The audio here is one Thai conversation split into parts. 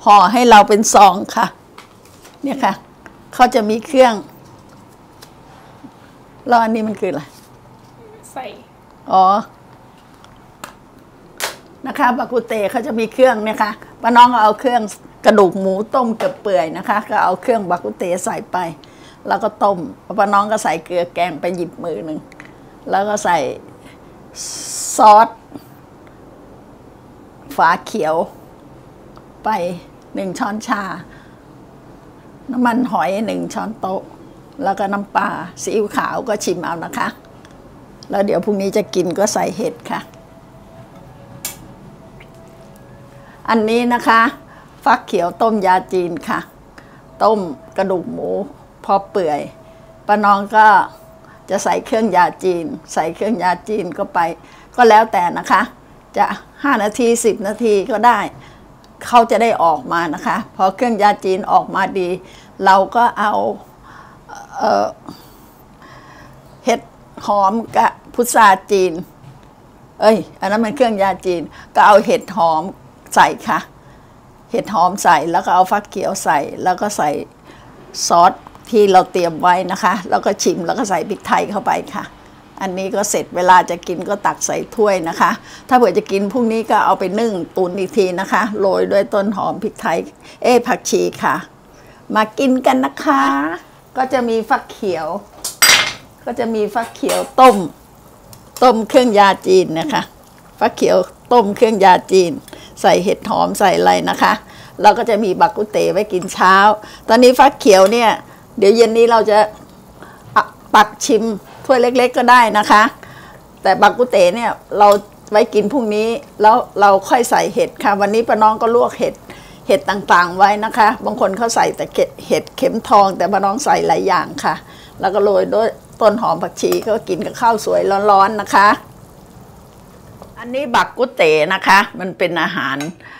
ห่อให้เราเป็นซองค่ะเนี่ยค่ะเขาจะมีเครื่องแล้วอันนี้มันคืออะไรใส่นะคะบากุเตเขาจะมีเครื่องเนี่ยค่ะป้าน้องเอาเครื่องกระดูกหมูต้มเกือบเปื่อยนะคะก็เอาเครื่องบากุเตใส่ไปแล้วก็ต้มป้าน้องก็ใส่เกลือแกงไปหยิบมือหนึ่งแล้วก็ใส่ซอสฝาเขียวไป1 ช้อนชาน้ำมันหอย1 ช้อนโต๊ะแล้วก็น้ำปลาซีอิ๊วขาวก็ชิมเอานะคะแล้วเดี๋ยวพรุ่งนี้จะกินก็ใส่เห็ดค่ะอันนี้นะคะฟักเขียวต้มยาจีนค่ะต้มกระดูกหมูพอเปื่อยป้าน้องก็จะใส่เครื่องยาจีนใส่เครื่องยาจีนก็ไปก็แล้วแต่นะคะจะ5 นาที10 นาทีก็ได้เขาจะได้ออกมานะคะพอเครื่องยาจีนออกมาดีเราก็เอาเห็ดหอมกับพุทราจีนอันนั้นมันเครื่องยาจีนก็เอาเห็ดหอมใส่ค่ะเห็ดหอมใส่แล้วก็เอาฟักเขียวใส่แล้วก็ใส่ซอสที่เราเตรียมไว้นะคะแล้วก็ชิมแล้วก็ใส่พริกไทยเข้าไปค่ะอันนี้ก็เสร็จเวลาจะกินก็ตักใส่ถ้วยนะคะถ้าเผื่อจะกินพรุ่งนี้ก็เอาไปนึ่งตุนอีกทีนะคะโรยด้วยต้นหอมพริกไทยผักชีค่ะมากินกันนะคะก็จะมีฟักเขียวต้มเครื่องยาจีนนะคะฟักเขียวต้มเครื่องยาจีนใส่เห็ดหอมใส่อะไรนะคะเราก็จะมีบักกุเตไว้กินเช้าตอนนี้ฟักเขียวเนี่ยเดี๋ยวเย็นนี้เราจะตักชิมถ้วยเล็กๆก็ได้นะคะแต่บักกุเตเนี่ยเราไว้กินพรุ่งนี้แล้วเราค่อยใส่เห็ดค่ะวันนี้ป้าน้องก็ลวกเห็ดต่างๆไว้นะคะบางคนเขาใส่แต่เห็ดเข็มทองแต่ป้าน้องใส่หลายอย่างค่ะแล้วก็โรยด้วยต้นหอมผักชีก็กินกับข้าวสวยร้อนๆนะคะอันนี้บักกุเตนะคะมันเป็นอาหาร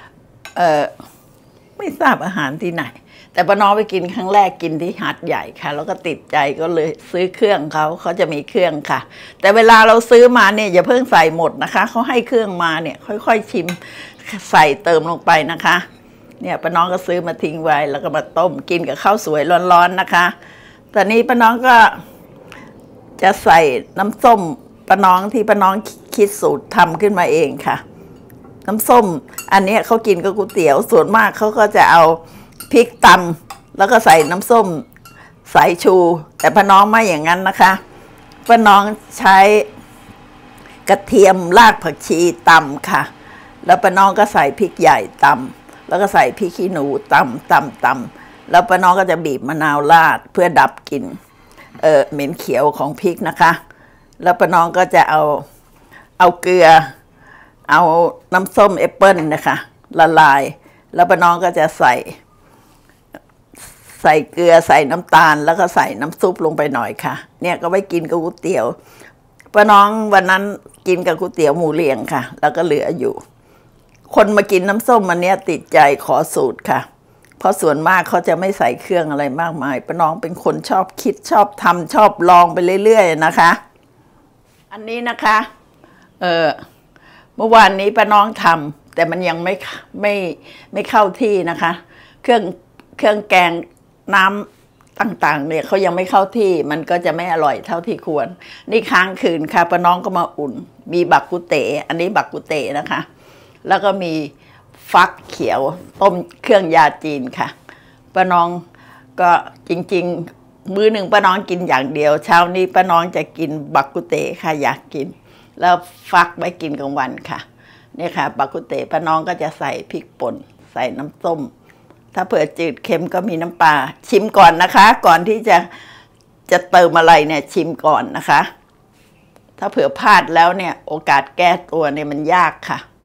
ไม่ทราบอาหารที่ไหนแต่ป้าน้องไปกินครั้งแรกกินที่หาดใหญ่ค่ะแล้วก็ติดใจก็เลยซื้อเครื่องเขาจะมีเครื่องค่ะแต่เวลาเราซื้อมาเนี่ยอย่าเพิ่งใส่หมดนะคะเขาให้เครื่องมาเนี่ยค่อยๆชิมใส่เติมลงไปนะคะเนี่ยป้าน้องก็ซื้อมาทิ้งไว้แล้วก็มาต้มกินกับข้าวสวยร้อนๆนะคะตอนนี้ป้าน้องก็จะใส่น้ำส้มป้าน้องที่ป้าน้องคิดสูตรทำขึ้นมาเองค่ะน้ำส้มอันนี้เขากินกับก๋วยเตี๋ยวส่วนมากเขาก็จะเอาพริกตำแล้วก็ใส่น้ำส้มสายชูแต่ป้าน้องไม่อย่างนั้นนะคะป้าน้องใช้กระเทียมรากผักชีตำค่ะแล้วป้าน้องก็ใส่พริกใหญ่ตำแล้วก็ใส่พริกขี้หนูตำแล้วป้าน้องก็จะบีบมะนาวราดเพื่อดับกลิ่นเหม็นเขียวของพริกนะคะแล้วป้าน้องก็จะเอาเกลือเอาน้ำส้มแอปเปิ้ลนะคะละลายแล้วป้าน้องก็จะใส่เกลือใส่น้ำตาลแล้วก็ใส่น้ำซุปลงไปหน่อยค่ะเนี่ยก็ไว้กินกับก๋วยเตี๋ยวป้าน้องวันนั้นกินกับก๋วยเตี๋ยวหมูเรียงค่ะแล้วก็เหลืออยู่คนมากินน้ำส้มอันนี้ติดใจขอสูตรค่ะเพราะส่วนมากเขาจะไม่ใส่เครื่องอะไรมากมายป้าน้องเป็นคนชอบคิดชอบทำชอบลองไปเรื่อยๆนะคะอันนี้นะคะเมื่อวานนี้ป้าน้องทำแต่มันยังไม่เข้าที่นะคะเครื่องแกงน้ำต่างๆเนี่ยเขายังไม่เข้าที่มันก็จะไม่อร่อยเท่าที่ควรนี่ค้างคืนค่ะป้าน้องก็มาอุ่นมีบักกุเตอันนี้บักกุเตนะคะแล้วก็มีฟักเขียวต้มเครื่องยาจีนค่ะป้าน้องก็จริงๆมื้อหนึ่งป้าน้องกินอย่างเดียวเช้านี้ป้าน้องจะกินบักกุเตค่ะอยากกินแล้วฟักไว้กินกลางวันค่ะนี่ค่ะบักกุเตป้าน้องก็จะใส่พริกป่นใส่น้ำส้มถ้าเผื่อจืดเค็มก็มีน้ำปลาชิมก่อนนะคะก่อนที่จะเติมอะไรเนี่ยชิมก่อนนะคะถ้าเผื่อพลาดแล้วเนี่ยโอกาสแก้ตัวเนี่ยมันยากค่ะ